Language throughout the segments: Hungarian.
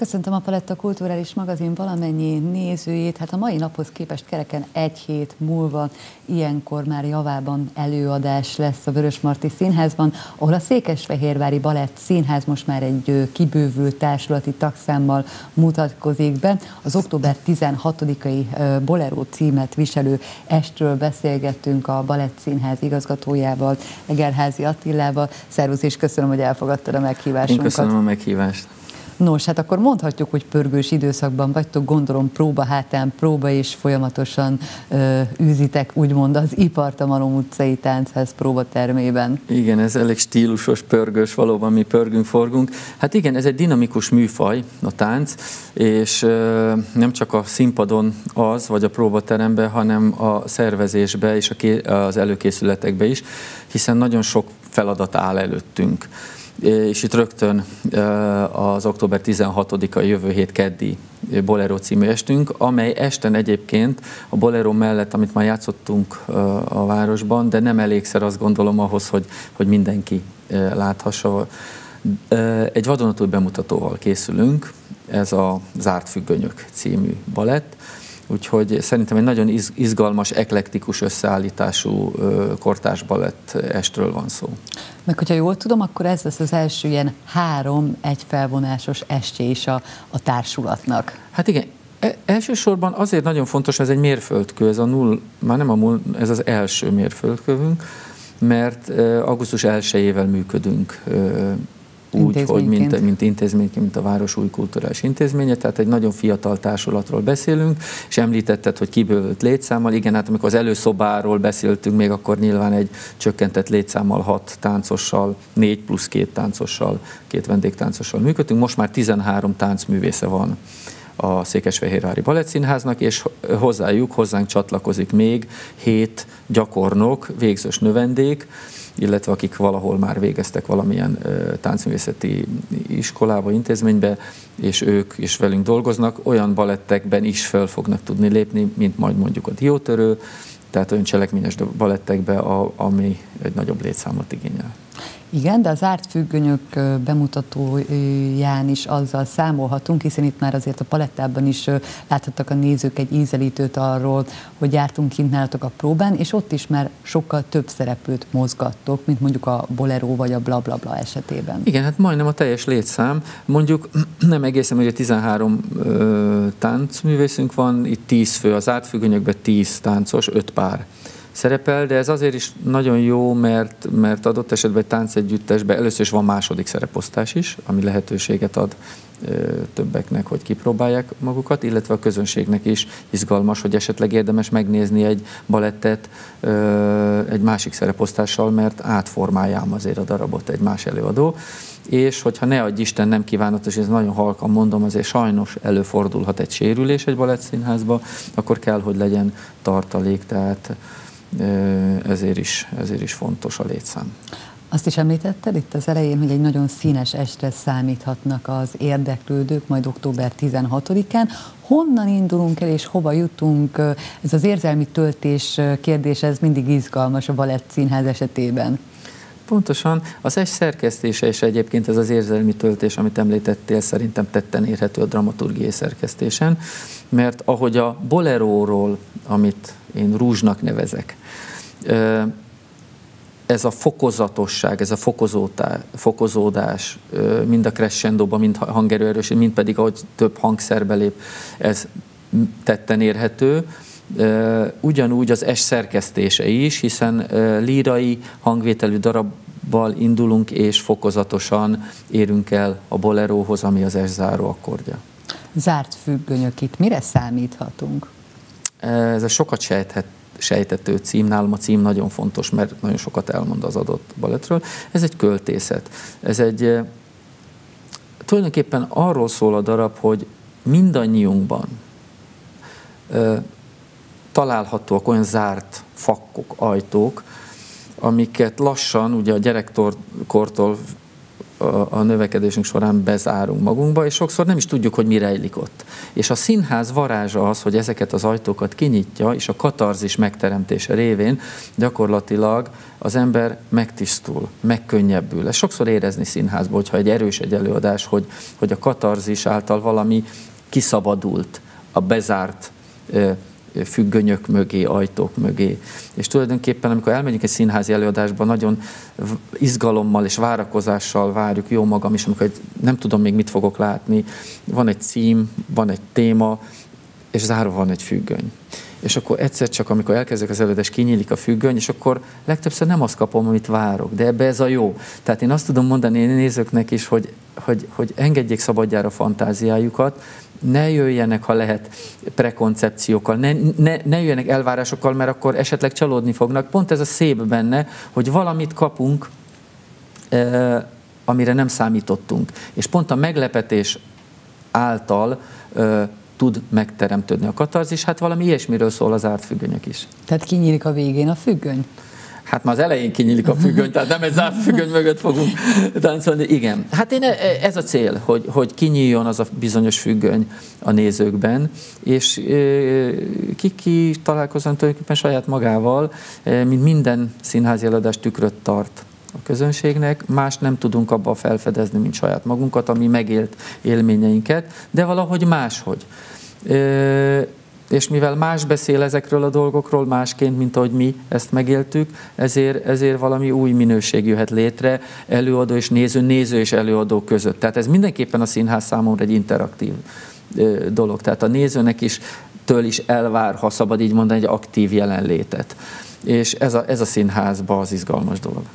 Köszöntöm a Paletta Kulturális Magazin valamennyi nézőjét. Hát a mai naphoz képest kereken egy hét múlva ilyenkor már javában előadás lesz a Vörösmarty Színházban, ahol a Székesfehérvári Balett Színház most már egy kibővült társulati tagszámmal mutatkozik be. Az október 16-ai Bolero címet viselő estről beszélgettünk a Balett Színház igazgatójával, Egerházy Attilával. Szervusz, és köszönöm, hogy elfogadtad a meghívásunkat. Én köszönöm a meghívást. Nos, hát akkor mondhatjuk, hogy pörgős időszakban vagytok, gondolom próba hátán próba, és folyamatosan űzitek úgymond az ipart a Malom utcai táncház próbatermében. Igen, ez elég stílusos, pörgős, valóban mi pörgünk, forgunk. Hát igen, ez egy dinamikus műfaj, a tánc, és nem csak a színpadon az, vagy a próbateremben, hanem a szervezésbe és az előkészületekbe is, hiszen nagyon sok feladat áll előttünk. És itt rögtön az október 16-a jövő hét keddi Bolero című estünk, amely esten egyébként a Bolero mellett, amit már játszottunk a városban, de nem elégszer, azt gondolom, ahhoz, hogy mindenki láthassa. Egy vadonatúj bemutatóval készülünk, ez a Zárt függönyök című balett, úgyhogy szerintem egy nagyon izgalmas, eklektikus összeállítású kortárs balett estről van szó. Meg hogyha jól tudom, akkor ez lesz az első ilyen 3 egyfelvonásos estje is a társulatnak. Hát igen, elsősorban azért nagyon fontos, ez egy mérföldkő, ez az első mérföldkövünk, mert augusztus 1-ével működünk úgy, hogy mint intézményként, mint a Város Új Kulturális Intézménye, tehát egy nagyon fiatal társulatról beszélünk, és említetted, hogy kibővült létszámmal. Igen, hát amikor az előszobáról beszéltünk, még akkor nyilván egy csökkentett létszámmal 6 táncossal, 4 plusz 2 táncossal, 2 vendégtáncossal működünk. Most már 13 táncművésze van a Székesfehérvári Balett Színháznak, és hozzánk csatlakozik még 7 gyakornok, végzős növendék, illetve akik valahol már végeztek valamilyen táncművészeti iskolába, intézménybe, és ők is velünk dolgoznak, olyan balettekben is fel fognak tudni lépni, mint majd mondjuk a Diótörő, tehát olyan cselekményes balettekbe, ami egy nagyobb létszámot igényel. Igen, de a Zárt függönyök bemutatóján is azzal számolhatunk, hiszen itt már azért a Palettában is láthattak a nézők egy ízelítőt arról, hogy jártunk kint nálatok a próbán, és ott is már sokkal több szereplőt mozgattok, mint mondjuk a Bolero vagy a Blablabla esetében. Igen, hát majdnem a teljes létszám. Mondjuk nem egészen, hogy 13 táncművészünk van, itt 10 fő, a Zárt függönyökben 10 táncos, 5 pár szerepel, de ez azért is nagyon jó, mert adott esetben egy táncegyüttesben először is van második szereposztás is, ami lehetőséget ad többeknek, hogy kipróbálják magukat, illetve a közönségnek is izgalmas, hogy esetleg érdemes megnézni egy balettet egy másik szereposztással, mert átformálják azért a darabot egy más előadó, és hogyha ne adj Isten, nem kívánatos, ez nagyon halkan mondom, azért sajnos előfordulhat egy sérülés egy balettszínházba, akkor kell, hogy legyen tartalék, tehát ezért is fontos a létszám. Azt is említetted itt az elején, hogy egy nagyon színes estre számíthatnak az érdeklődők, majd október 16-án. Honnan indulunk el és hova jutunk? Ez az érzelmi töltés kérdés, ez mindig izgalmas a Balett Színház esetében. Pontosan. Az est szerkesztése és egyébként ez az érzelmi töltés, amit említettél, szerintem tetten érhető a dramaturgiai szerkesztésen, mert ahogy a boleróról, amit én rúzsnak nevezek, ez a fokozatosság, ez a fokozódás, mind a crescendóban, mind hangerőerőség, mind pedig ahogy több hangszerbe lép, ez tetten érhető. Ugyanúgy az est szerkesztése is, hiszen lírai hangvételű darabbal indulunk, és fokozatosan érünk el a boleróhoz, ami az est záró akkordja. Zárt függönyök, itt mire számíthatunk? Ez a sokat sejtető cím, nálam a cím nagyon fontos, mert nagyon sokat elmond az adott balettről. Ez egy költészet. Tulajdonképpen arról szól a darab, hogy mindannyiunkban találhatóak olyan zárt fakkok, ajtók, amiket lassan, ugye a gyerekkortól a növekedésünk során bezárunk magunkba, és sokszor nem is tudjuk, hogy mi rejlik ott. És a színház varázsa az, hogy ezeket az ajtókat kinyitja, és a katarzis megteremtése révén gyakorlatilag az ember megtisztul, megkönnyebbül. Ez sokszor érezni színházban, hogyha egy erős egy előadás, hogy a katarzis által valami kiszabadult a bezárt függönyök mögé, ajtók mögé. És tulajdonképpen, amikor elmegyünk egy színházi előadásba, nagyon izgalommal és várakozással várjuk, jó magam is, amikor nem tudom még mit fogok látni, van egy cím, van egy téma, és zárva van egy függöny. És akkor egyszer csak, amikor elkezdek az előadást, kinyílik a függöny, és akkor legtöbbször nem azt kapom, amit várok, de ebbe ez a jó. Tehát én azt tudom mondani nézőknek is, hogy engedjék szabadjára fantáziájukat, ne jöjjenek, ha lehet, prekoncepciókkal, ne jöjjenek elvárásokkal, mert akkor esetleg csalódni fognak. Pont ez a szép benne, hogy valamit kapunk, amire nem számítottunk. És pont a meglepetés által tud megteremtődni a katarzis, hát valami ilyesmiről szól az zárt függönyök is. Tehát kinyílik a végén a függöny? Hát már az elején kinyílik a függöny, tehát nem egy zárt függöny mögött fogunk táncolni. Igen. Hát ez a cél, hogy kinyíljon az a bizonyos függöny a nézőkben, és ki találkozzon tulajdonképpen saját magával, mint minden színházi előadás tükröt tart a közönségnek, más nem tudunk abba felfedezni, mint saját magunkat, ami megélt élményeinket, de valahogy máshogy. És mivel más beszél ezekről a dolgokról másként, mint ahogy mi ezt megéltük, ezért valami új minőség jöhet létre előadó és néző és előadó között. Tehát ez mindenképpen a színház számomra egy interaktív dolog. Tehát a nézőnek is től is elvár, ha szabad így mondani, egy aktív jelenlétet. És ez a színházban az izgalmas dolog.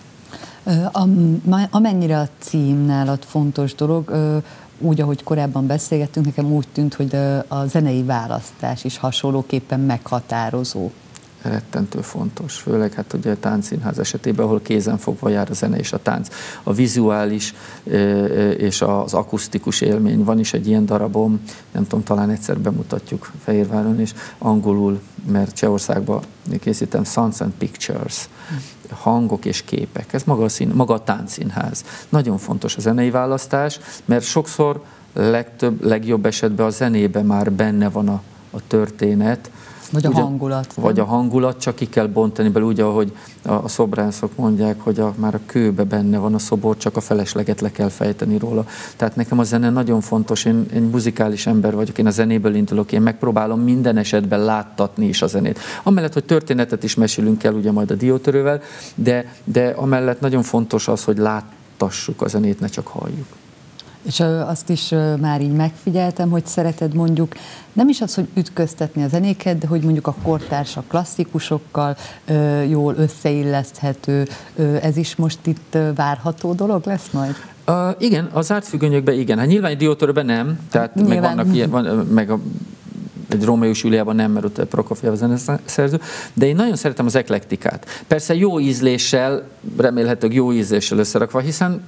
Amennyire a cím nálad fontos dolog, úgy, ahogy korábban beszélgettünk, nekem úgy tűnt, hogy a zenei választás is hasonlóképpen meghatározó. Rettentő fontos, főleg hát ugye a táncszínház esetében, ahol kézenfogva jár a zene és a tánc. A vizuális és az akusztikus élmény. Van is egy ilyen darabom, nem tudom, talán egyszer bemutatjuk Fehérváron is, angolul, mert Csehországban készítem, Sounds and Pictures, hangok és képek. Ez maga a táncszínház. Nagyon fontos a zenei választás, mert sokszor legjobb esetben a zenében már benne van a történet, vagy a hangulat. Vagy a hangulat, csak ki kell bontani belőle, úgy, ahogy a szobrászok mondják, hogy már a kőbe benne van a szobor, csak a felesleget le kell fejteni róla. Tehát nekem a zene nagyon fontos, én muzikális ember vagyok, én a zenéből indulok, én megpróbálom minden esetben láttatni is a zenét. Amellett, hogy történetet is mesélünk el, ugye majd a diótörővel, de amellett nagyon fontos az, hogy láttassuk a zenét, ne csak halljuk. És azt is már így megfigyeltem, hogy szereted mondjuk nem is az, hogy ütköztetni a zenéket, de hogy mondjuk a kortársak klasszikusokkal jól összeilleszthető. Ez is most itt várható dolog lesz majd? Igen, a zárt függönyökben igen. Hát nyilván egy diótörőben nem, tehát meg vannak ilyen, egy Rómeus Júliában nem, mert ott Prokofjev a zeneszerző, de én nagyon szeretem az eklektikát. Persze jó ízléssel, remélhetőleg jó ízléssel összerakva, hiszen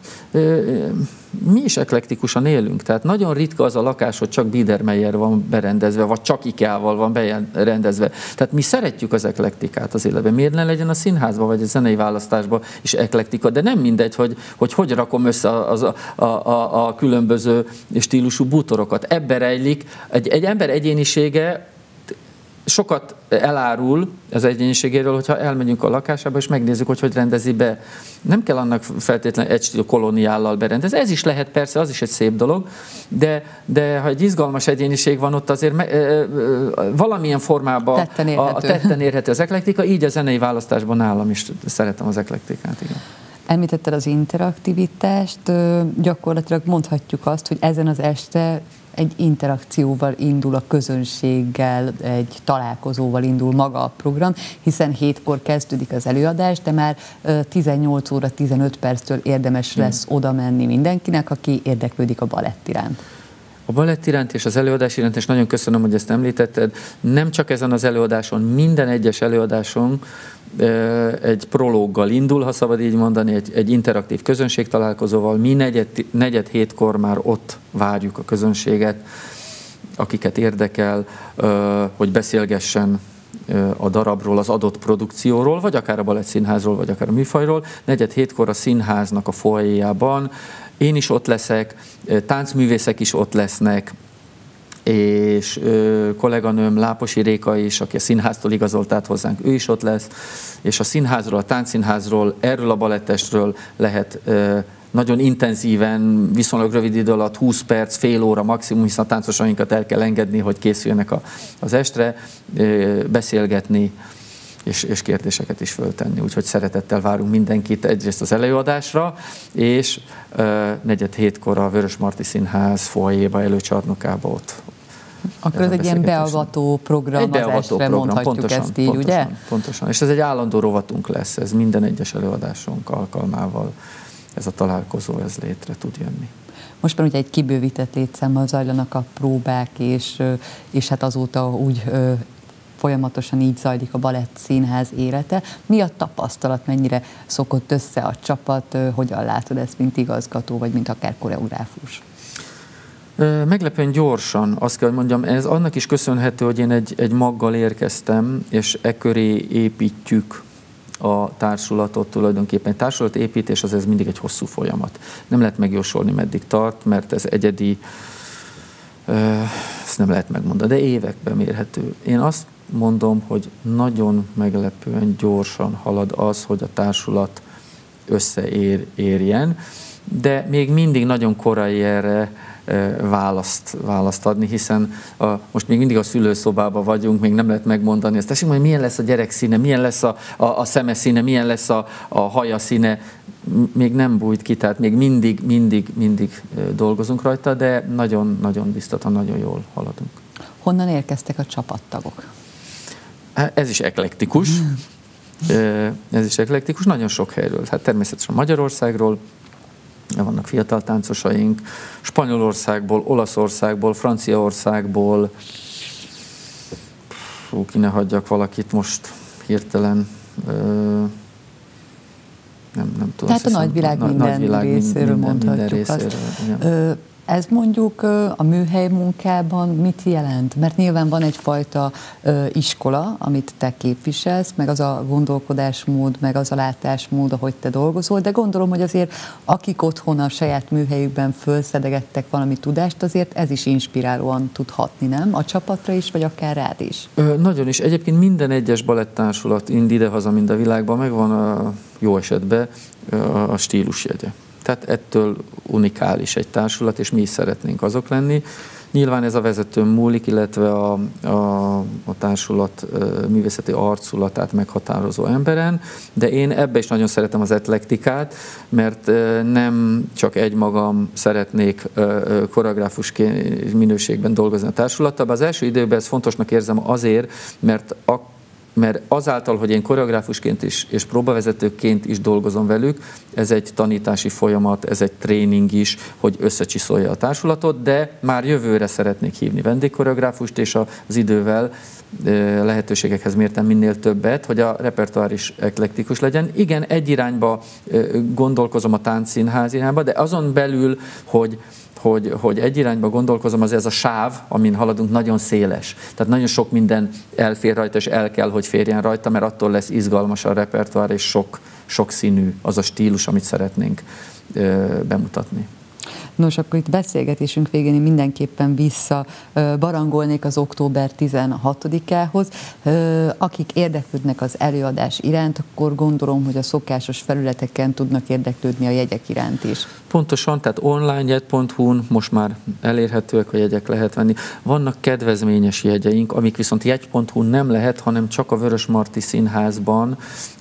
mi is eklektikusan élünk, tehát nagyon ritka az a lakás, hogy csak Biedermeier van berendezve, vagy csak IKEA-val van berendezve. Tehát mi szeretjük az eklektikát az életben. Miért ne legyen a színházban, vagy a zenei választásban is eklektika, de nem mindegy, hogy rakom össze a különböző stílusú bútorokat. Ebbe rejlik egy ember egyénisége, sokat elárul az egyéniségéről, hogyha elmegyünk a lakásába, és megnézzük, hogy rendezi be. Nem kell annak feltétlenül egy stílus kolóniállal berendezni. Ez is lehet persze, az is egy szép dolog, de ha egy izgalmas egyéniség van ott, azért valamilyen formában tetten érhető az eklektika, így a zenei választásban nálam is szeretem az eklektikát. Igen. Említetted az interaktivitást, gyakorlatilag mondhatjuk azt, hogy ezen az este egy interakcióval indul a közönséggel, egy találkozóval indul maga a program, hiszen 7-kor kezdődik az előadás, de már 18 óra 15 perctől érdemes lesz oda menni mindenkinek, aki érdeklődik a balett iránt. A balett iránt és az előadás iránt, és nagyon köszönöm, hogy ezt említetted, nem csak ezen az előadáson, minden egyes előadáson egy prológgal indul, ha szabad így mondani, egy interaktív közönségtalálkozóval. Mi negyed hétkor már ott várjuk a közönséget, akiket érdekel, hogy beszélgessen a darabról, az adott produkcióról, vagy akár a Balett Színházról, vagy akár a műfajról. Negyed hétkor a színháznak a foajéjában én is ott leszek, táncművészek is ott lesznek, és kolléganőm Láposi Réka is, aki a színháztól igazolt át hozzánk, ő is ott lesz, és a színházról, a táncszínházról, erről a balettestről lehet nagyon intenzíven, viszonylag rövid idő alatt, 20 perc, fél óra maximum, hiszen a táncosainkat el kell engedni, hogy készüljenek az estre, beszélgetni, és kérdéseket is föltenni. Úgyhogy szeretettel várunk mindenkit egyrészt az előadásra, és 4:45-kor a Vörösmarty Színház foajéba, előcsarnokába ott. Akkor ez egy ilyen beavató program, az estre mondhatjuk pontosan, ezt így, pontosan, ugye? Pontosan. És ez egy állandó rovatunk lesz, ez minden egyes előadásunk alkalmával, ez a találkozó, ez létre tud jönni. Most már ugye egy kibővített létszámmal zajlanak a próbák, és hát azóta úgy folyamatosan így zajlik a balett színház élete. Mi a tapasztalat, mennyire szokott össze a csapat, hogyan látod ezt, mint igazgató, vagy mint akár koreográfus? Meglepően gyorsan, azt kell, hogy mondjam, ez annak is köszönhető, hogy én egy maggal érkeztem, és e köré építjük a társulatot tulajdonképpen. Társulatépítés az ez mindig egy hosszú folyamat. Nem lehet megjósolni, meddig tart, mert ez egyedi, ezt nem lehet megmondani, de években mérhető. Én azt mondom, hogy nagyon meglepően gyorsan halad az, hogy a társulat összeérjen, de még mindig nagyon korai erre választ adni, hiszen most még mindig a szülőszobában vagyunk, még nem lehet megmondani azt, tessék, hogy milyen lesz a gyerek színe, milyen lesz a szeme színe, milyen lesz a haja színe, még nem bújt ki, tehát még mindig dolgozunk rajta, de nagyon biztosan, nagyon jól haladunk. Honnan érkeztek a csapattagok? Ez is eklektikus. Nagyon sok helyről. Hát természetesen Magyarországról, vannak fiatal táncosaink, Spanyolországból, Olaszországból, Franciaországból, ki ne hagyjak valakit most hirtelen, nem tudom. Tehát a nagyvilág minden részéről mondhatjuk azt. Ez mondjuk a műhely munkában mit jelent? Mert nyilván van egyfajta iskola, amit te képviselsz, meg az a gondolkodásmód, meg az a látásmód, ahogy te dolgozol, de gondolom, hogy azért akik otthon a saját műhelyükben fölszedegettek valami tudást, azért ez is inspirálóan tud hatni, nem? A csapatra is, vagy akár rád is? Nagyon is. Egyébként minden egyes balettársulat, mind idehaza, mind a világban megvan a jó esetben a stílusjegye. Tehát ettől unikális egy társulat, és mi is szeretnénk azok lenni. Nyilván ez a vezetőn múlik, illetve a társulat művészeti arculatát meghatározó emberen, de én ebbe is nagyon szeretem az eklektikát, mert nem csak egymagam szeretnék koreográfus minőségben dolgozni a társulattal, az első időben ezt fontosnak érzem azért, mert azáltal, hogy én koreográfusként is, és próbavezetőként is dolgozom velük, ez egy tanítási folyamat, ez egy tréning is, hogy összecsiszolja a társulatot, de már jövőre szeretnék hívni vendégkoreográfust, és az idővel lehetőségekhez mértem minél többet, hogy a repertoár is eklektikus legyen. Igen, egy irányba gondolkozom a táncszínház irányba, de azon belül, hogy egy irányba gondolkozom, az ez a sáv, amin haladunk, nagyon széles. Tehát nagyon sok minden elfér rajta, és el kell, hogy férjen rajta, mert attól lesz izgalmas a repertoár, és sok színű az a stílus, amit szeretnénk bemutatni. Nos, akkor itt beszélgetésünk végén én mindenképpen barangolnék az október 16-ához. Akik érdeklődnek az előadás iránt, akkor gondolom, hogy a szokásos felületeken tudnak érdeklődni a jegyek iránt is. Pontosan, tehát onlinejegy.hu-n most már elérhetőek, a jegyek lehet venni. Vannak kedvezményes jegyeink, amik viszont jegy.hu-n nem lehet, hanem csak a Vörösmarty Színházban,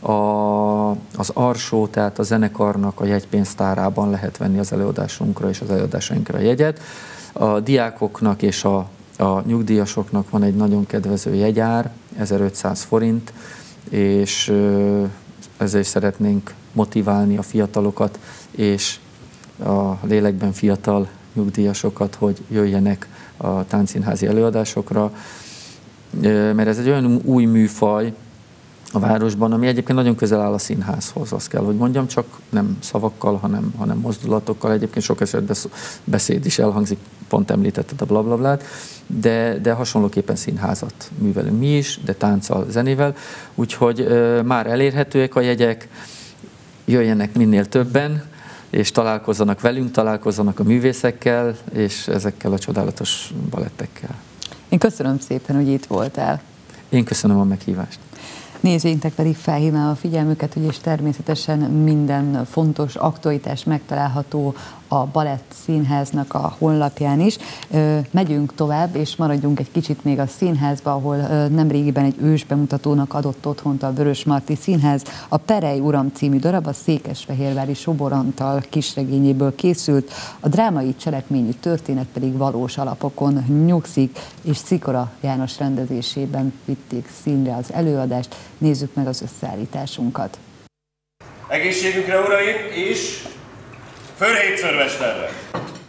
az Arsó, tehát a zenekarnak a jegypénztárában lehet venni az előadásunkra és az előadásainkra a jegyet. A diákoknak és a nyugdíjasoknak van egy nagyon kedvező jegyár, 1500 forint, és ezzel is szeretnénk motiválni a fiatalokat, és a lélekben fiatal nyugdíjasokat, hogy jöjjenek a táncszínházi előadásokra, mert ez egy olyan új műfaj a városban, ami egyébként nagyon közel áll a színházhoz, azt kell, hogy mondjam, csak nem szavakkal, hanem mozdulatokkal. Egyébként sok esetben beszéd is elhangzik, pont említetted a blablablát, de hasonlóképpen színházat művelünk mi is, de tánccal, zenével, úgyhogy már elérhetőek a jegyek, jöjjenek minél többen, és találkozzanak velünk, találkozzanak a művészekkel, és ezekkel a csodálatos balettekkel. Én köszönöm szépen, hogy itt voltál. Én köszönöm a meghívást. Nézőinknek pedig felhívnám a figyelmüket, hogy és természetesen minden fontos aktualitás megtalálható a Balett Színháznak a honlapján is. Megyünk tovább, és maradjunk egy kicsit még a színházba, ahol nemrégiben egy ősbemutatónak adott otthont a Vörösmarty Színház. A Perej uram című darab a székesfehérvári Sobor Antal kisregényéből készült, a drámai cselekményű történet pedig valós alapokon nyugszik, és Szikora János rendezésében vitték színre az előadást. Nézzük meg az összeállításunkat. Egészségükre, uraim, és Fölhétszörmesterre!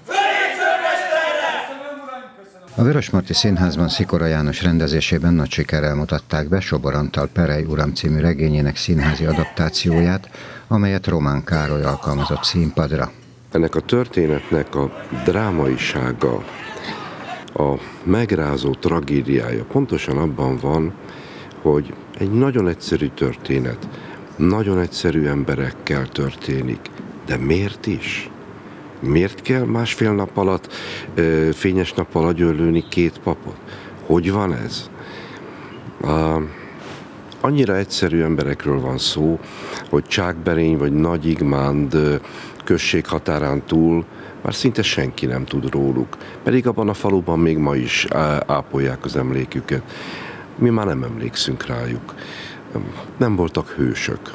A Vörösmarty Színházban Szikora János rendezésében nagy sikerrel mutatták be Sobor Antal Perej uram című regényének színházi adaptációját, amelyet Román Károly alkalmazott színpadra. Ennek a történetnek a drámaisága, a megrázó tragédiája pontosan abban van, hogy egy nagyon egyszerű történet, nagyon egyszerű emberekkel történik. De miért is? Miért kell másfél nap alatt, fényes nappal agyonlőni 2 papot? Hogy van ez? Annyira egyszerű emberekről van szó, hogy Csákberény vagy Nagyigmánd község határán túl már szinte senki nem tud róluk. Pedig abban a faluban még ma is ápolják az emléküket. Mi már nem emlékszünk rájuk. Nem voltak hősök.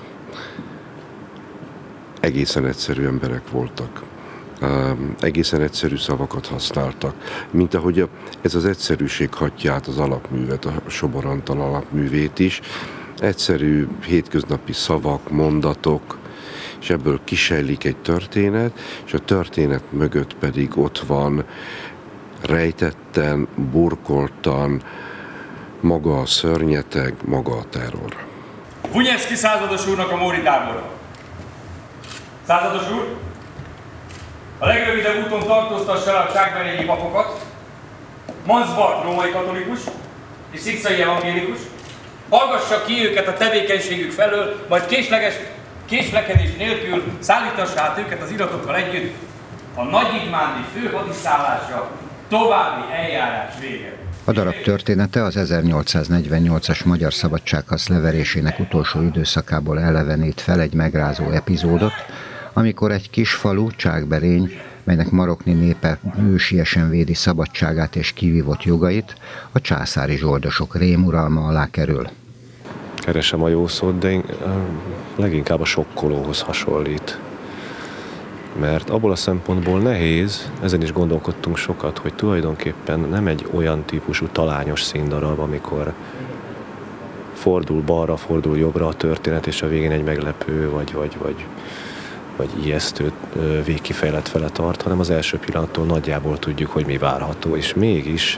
Egészen egyszerű emberek voltak. Egészen egyszerű szavakat használtak. Mint ahogy ez az egyszerűség hatja át az alapművet, a Sobor Antal alapművét is. Egyszerű hétköznapi szavak, mondatok, és ebből kisejlik egy történet, és a történet mögött pedig ott van rejtetten, burkoltan maga a szörnyeteg, maga a terror. Vunyevszki százados úrnak a Móri tábora. Százados úr, a legrövidebb úton tartóztassa el a csákberényi papokat, Mansbart római katolikus és szikszai evangélikus, hallgassa ki őket a tevékenységük felől, majd késlekedés nélkül szállítassa át őket az iratokkal együtt a Nagyigmándi főhadiszállásra további eljárás vége. A darab története az 1848-as magyar szabadságharc leverésének utolsó időszakából elevenít fel egy megrázó epizódot, amikor egy kis falu, Csákberény, melynek marokni népe ősiesen védi szabadságát és kivívott jogait, a császári zsoldosok rémuralma alá kerül. Keresem a jó szót, de leginkább a sokkolóhoz hasonlít. Mert abból a szempontból nehéz, ezen is gondolkodtunk sokat, hogy tulajdonképpen nem egy olyan típusú talányos színdarab, amikor fordul balra, fordul jobbra a történet, és a végén egy meglepő, vagy ijesztő végkifejlet fele tart, hanem az első pillanattól nagyjából tudjuk, hogy mi várható, és mégis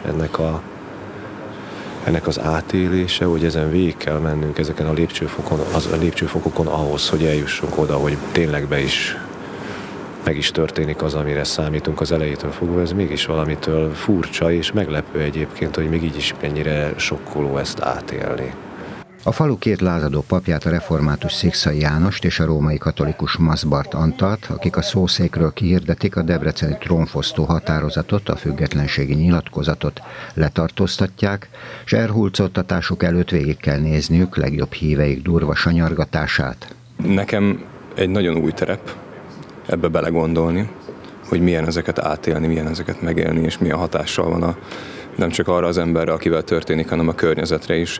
ennek az átélése, hogy ezen végig kell mennünk ezeken a lépcsőfokokon ahhoz, hogy eljussunk oda, hogy tényleg meg is történik az, amire számítunk az elejétől fogva, ez mégis valamitől furcsa és meglepő egyébként, hogy még így is mennyire sokkoló ezt átélni. A falu 2 lázadó papját, a református Szikszai Jánost és a római katolikus Mansbart Antalt, akik a szószékről kihirdetik a debreceni trónfosztó határozatot, a függetlenségi nyilatkozatot letartóztatják, és elhurcoltatásuk előtt végig kell nézniük legjobb híveik durva sanyargatását. Nekem egy nagyon új terep ebbe belegondolni, hogy milyen ezeket átélni, milyen ezeket megélni, és milyen hatással van nem csak arra az emberre, akivel történik, hanem a környezetre is.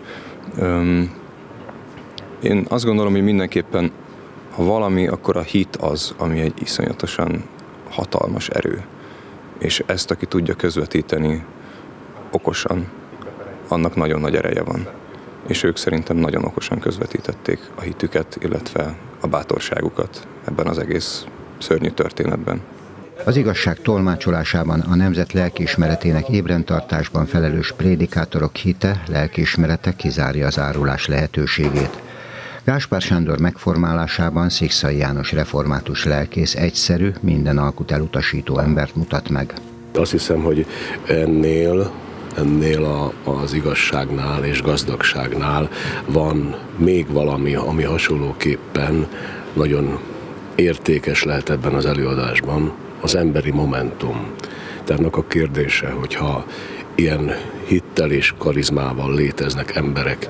Én azt gondolom, hogy mindenképpen, ha valami, akkor a hit az, ami egy iszonyatosan hatalmas erő. És ezt, aki tudja közvetíteni okosan, annak nagyon nagy ereje van. És ők szerintem nagyon okosan közvetítették a hitüket, illetve a bátorságukat ebben az egész szörnyű történetben. Az igazság tolmácsolásában a nemzet lelkiismeretének ébrentartásban felelős prédikátorok hite, lelkiismerete kizárja az árulás lehetőségét. Gáspár Sándor megformálásában Szikszai János református lelkész egyszerű, minden alkut elutasító embert mutat meg. Azt hiszem, hogy ennél az igazságnál és gazdagságnál van még valami, ami hasonlóképpen nagyon értékes lehet ebben az előadásban az emberi momentum. Tehát annak a kérdése, hogyha ilyen hittel és karizmával léteznek emberek,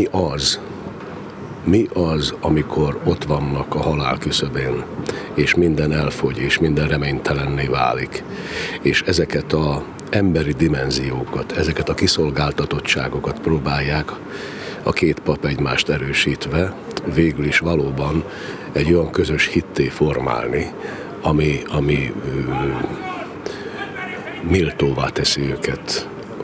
mi az, amikor ott vannak a halál küszöbén, és minden elfogy, és minden reménytelenné válik. És ezeket az emberi dimenziókat, ezeket a kiszolgáltatottságokat próbálják a két pap egymást erősítve végül is valóban egy olyan közös hitté formálni, ami méltóvá teszi őket,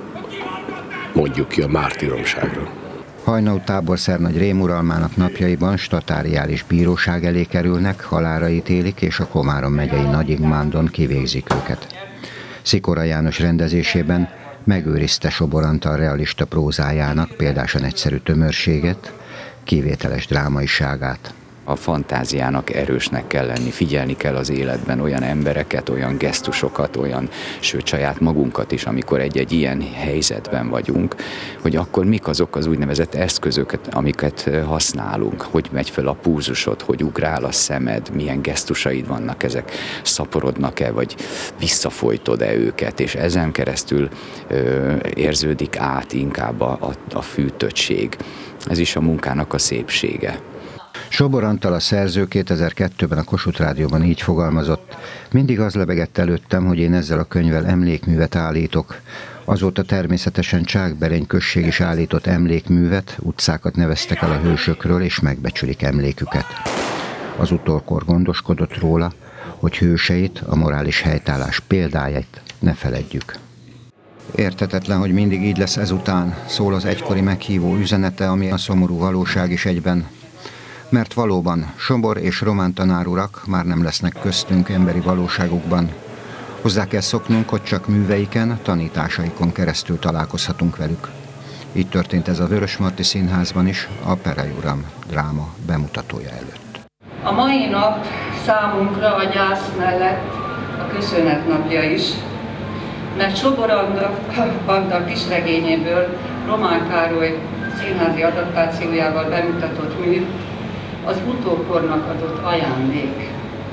mondjuk ki, a mártíromságra. Hajnau táborszernagy rémuralmának napjaiban statáriális bíróság elé kerülnek, halálra ítélik, és a Komárom megyei Nagyigmándon kivégzik őket. Szikora János rendezésében megőrizte Sobor Antal realista prózájának példásan egyszerű tömörséget, kivételes drámaiságát. A fantáziának erősnek kell lenni, figyelni kell az életben olyan embereket, olyan gesztusokat, sőt saját magunkat is, amikor egy ilyen helyzetben vagyunk, hogy akkor mik azok az úgynevezett eszközöket, amiket használunk, hogy megy föl a púzusod, hogy ugrál a szemed, milyen gesztusaid vannak, ezek szaporodnak-e, vagy visszafolytod-e őket, és ezen keresztül érződik át inkább a fűtöttség. Ez is a munkának a szépsége. Sobor Antal, a szerző 2002-ben a Kossuth Rádióban így fogalmazott: mindig az lebegett előttem, hogy én ezzel a könyvvel emlékművet állítok. Azóta természetesen Csákberény község is állított emlékművet, utcákat neveztek el a hősökről, és megbecsülik emléküket. Az utókor gondoskodott róla, hogy hőseit, a morális helytállás példáját ne feledjük. Érthetetlen, hogy mindig így lesz ezután, szól az egykori meghívó üzenete, ami a szomorú valóság is egyben. Mert valóban Sobor és Román tanárurak már nem lesznek köztünk emberi valóságukban. Hozzá kell szoknunk, hogy csak műveiken, tanításaikon keresztül találkozhatunk velük. Így történt ez a Vörösmarty Színházban is, a Perely Uram dráma bemutatója előtt. A mai nap számunkra a gyász mellett a köszönet napja is, mert Sobor Antal kisregényéből Román Károly színházi adaptációjával bemutatott mű az utókornak adott ajándék.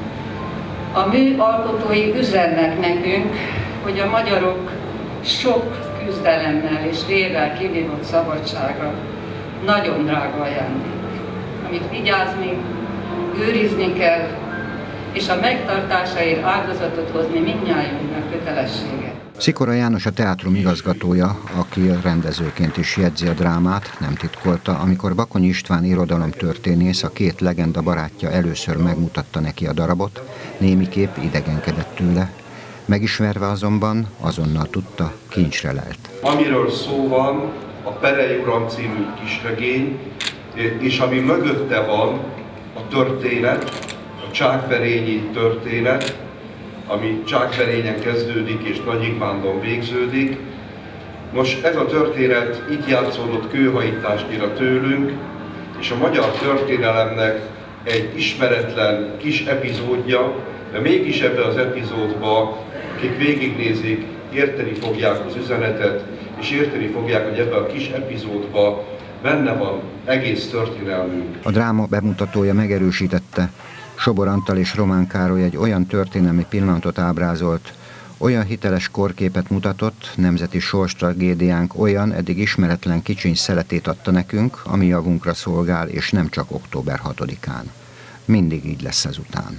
A mű alkotói üzennek nekünk, hogy a magyarok sok küzdelemmel és vérrel kivívott szabadsága nagyon drága ajándék, amit vigyázni, őrizni kell, és a megtartásáért áldozatot hozni mindnyájunknak kötelessége. Szikora János, a teátrum igazgatója, aki rendezőként is jegyzi a drámát, nem titkolta, amikor Bakonyi István irodalomtörténész, a két legenda barátja először megmutatta neki a darabot, némiképp idegenkedett tőle. Megismerve azonban azonnal tudta, kincsre lelt. Amiről szó van, a Perely Uram című kisregény, és ami mögötte van a történet, a csákberényi történet, ami Csákberényen kezdődik és Nagyigmándon végződik. Most ez a történet itt játszódott kőhajításnyira tőlünk, és a magyar történelemnek egy ismeretlen kis epizódja, de mégis ebben az epizódban, akik végignézik, érteni fogják az üzenetet, és érteni fogják, hogy ebben a kis epizódban benne van egész történelmünk. A dráma bemutatója megerősítette, Sobor Antal és Román Károly egy olyan történelmi pillanatot ábrázolt, olyan hiteles korképet mutatott, nemzeti sorstragédiánk olyan eddig ismeretlen kicsiny szeletét adta nekünk, ami javunkra szolgál, és nem csak október 6-án. Mindig így lesz ezután.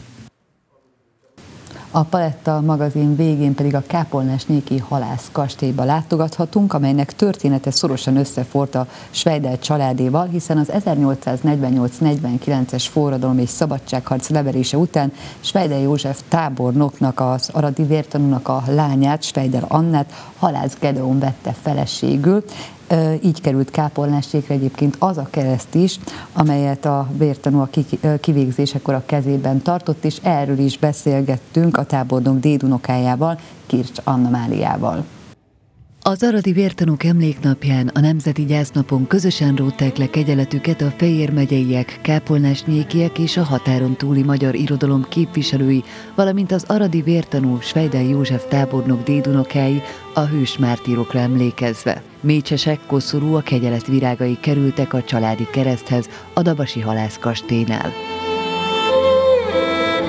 A Paletta magazin végén pedig a Kápolnás-néki halászkastélyba látogathatunk, amelynek története szorosan összeforrt a Schweidel családéval, hiszen az 1848-49-es forradalom és szabadságharc leverése után Schweidel József tábornoknak, az aradi vértanúnak a lányát, Schweidel Annát Halász Gedeon vette feleségül. Így került Kápolnásnékre egyébként az a kereszt is, amelyet a vértanú a kivégzésekor a kezében tartott, és erről is beszélgettünk a tábornok dédunokájával, Kircs Anna Máriával. Az aradi vértanúk emléknapján, a Nemzeti Gyásznapon közösen rótták le kegyeletüket a Fejér megyeiek, kápolnásnékiek és a határon túli magyar irodalom képviselői, valamint az aradi vértanú Schweidel József tábornok dédunokái, a hős mártírokra emlékezve. Mécsesek, koszorú, a kegyelet virágai kerültek a családi kereszthez a Dabasi halászkastélynál.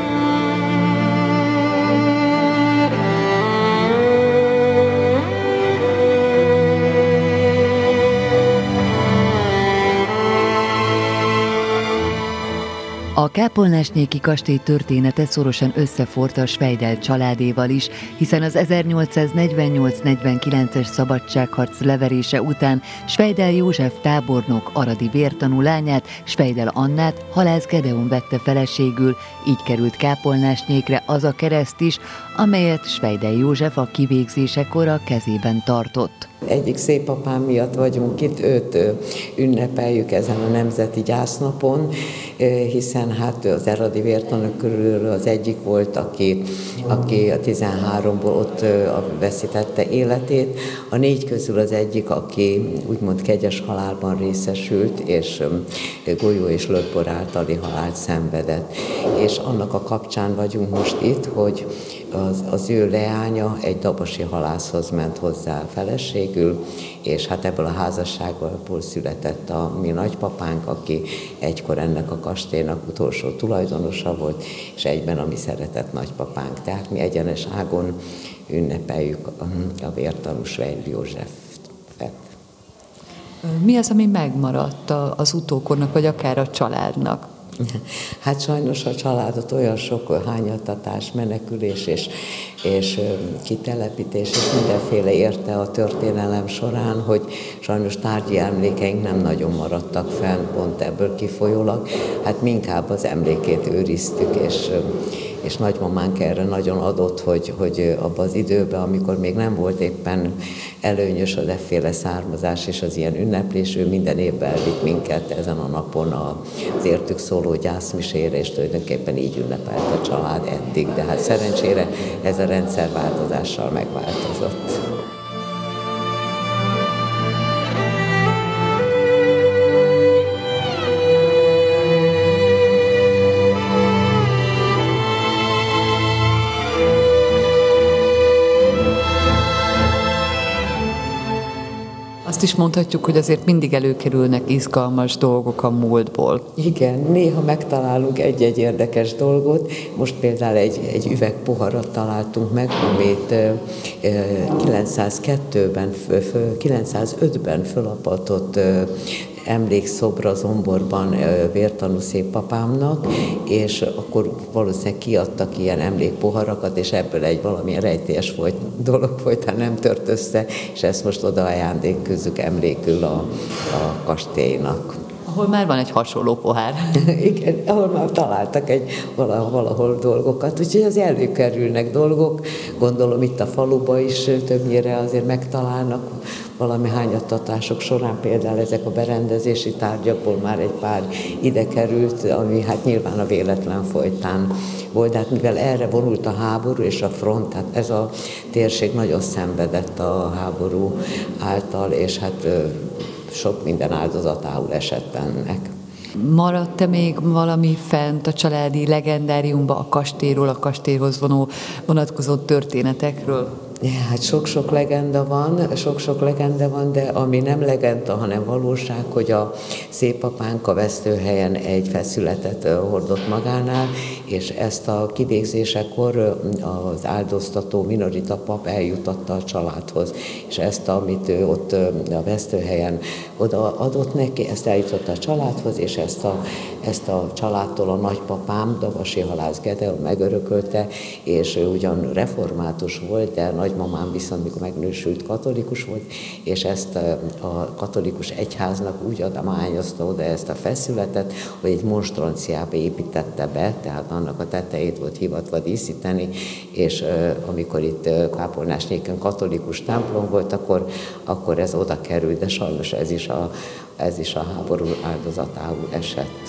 A kápolnásnyéki kastély története szorosan összeforrt a Speidel családéval is, hiszen az 1848-49-es szabadságharc leverése után Speidel József tábornok aradi vértanú lányát, Speidel Annát Halász Gedeon vette feleségül, így került Kápolnásnyékre az a kereszt is, amelyet Speidel József a kivégzésekor a kezében tartott. Egyik szépapám miatt vagyunk itt, őt ünnepeljük ezen a nemzeti gyásznapon, hiszen hát az aradi vértanúk körül az egyik volt, aki a 13-ból ott veszítette életét. A 4 közül az egyik, aki úgymond kegyes halálban részesült, és golyó és lökbor általi halált szenvedett. És annak a kapcsán vagyunk most itt, hogy az ő leánya egy dabasi halászhoz ment hozzá feleségül, és hát ebből a házasságból született a mi nagypapánk, aki egykor ennek a kastélynak utolsó tulajdonosa volt, és egyben a mi szeretett nagypapánk. Tehát mi egyenes ágon ünnepeljük a vértanú Speidel Józsefet. Mi az, ami megmaradt az utókornak, vagy akár a családnak? Hát sajnos a családot olyan sok hányattatás, menekülés és kitelepítés és mindenféle érte a történelem során, hogy sajnos tárgyi emlékeink nem nagyon maradtak fenn, pont ebből kifolyólag. Hát mi inkább az emlékét őriztük, és nagymamánk erre nagyon adott, hogy abban az időben, amikor még nem volt éppen előnyös az efféle származás és az ilyen ünneplés, ő minden évben elvitt minket ezen a napon az értük szóló gyászmisére, és tulajdonképpen így ünnepelt a család eddig, de hát szerencsére ez a rendszerváltozással megváltozott. Azt is mondhatjuk, hogy azért mindig előkerülnek izgalmas dolgok a múltból. Igen, néha megtalálunk egy-egy érdekes dolgot. Most például egy üveg poharat találtunk meg, amit 905-ben fölapatott emlékszobra Zomborban vértanú széppapámnak, és akkor valószínűleg kiadtak ilyen emlékpoharakat, és ebből egy valamilyen rejtélyes dolog folytán nem tört össze, és ezt most oda ajándékozzuk emlékül a kastélynak. Ahol már van egy hasonló pohár. Igen, ahol már találtak valahol dolgokat, úgyhogy az előkerülnek dolgok, gondolom itt a faluba is többnyire azért megtalálnak valami hányattatások során, például ezek a berendezési tárgyakból már egy pár ide került, ami hát nyilván a véletlen folytán volt, de hát mivel erre vonult a háború és a front, tehát ez a térség nagyon szenvedett a háború által, és hát sok minden áldozatául esett ennek. Maradt-e még valami fent a családi legendáriumban a kastélyról, a kastélyhoz vonatkozó történetekről? Hát sok-sok legenda van, de ami nem legenda, hanem valóság, hogy a széppapánk a Vesztőhelyen egy feszületet hordott magánál, és ezt a kivégzésekor az áldoztató minorita pap eljutatta a családhoz, és ezt, amit ő ott a Vesztőhelyen odaadott neki, ezt eljutatta a családhoz, és ezt a családtól a nagypapám, Davasi Halász Gedeon megörökölte, és ő ugyan református volt, de nagymamám viszont, mikor megnősült, katolikus volt, és ezt a katolikus egyháznak úgy adományozta oda ezt a feszületet, hogy egy monstranciába építette be, tehát annak a tetejét volt hivatva díszíteni, és amikor itt Kápolnásnyéken katolikus templom volt, akkor ez oda került, de sajnos ez is a háború áldozatául esett.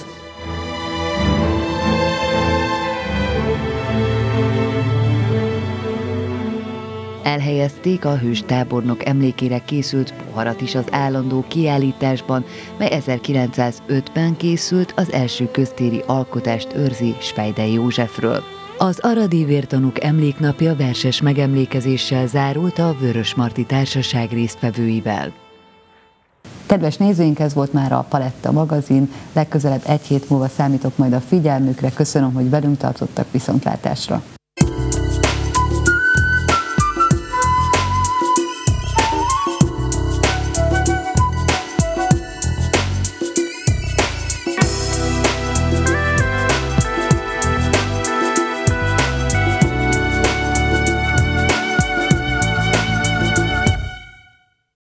Elhelyezték a hős tábornok emlékére készült poharat is az állandó kiállításban, mely 1905-ben készült, az első köztéri alkotást őrzi Speidel Józsefről. Az aradi vértanúk emléknapja verses megemlékezéssel zárult a Vörösmarty Társaság résztvevőivel. Kedves nézőink, ez volt már a Paletta magazin, legközelebb egy hét múlva számítok majd a figyelmükre, köszönöm, hogy velünk tartottak, viszontlátásra!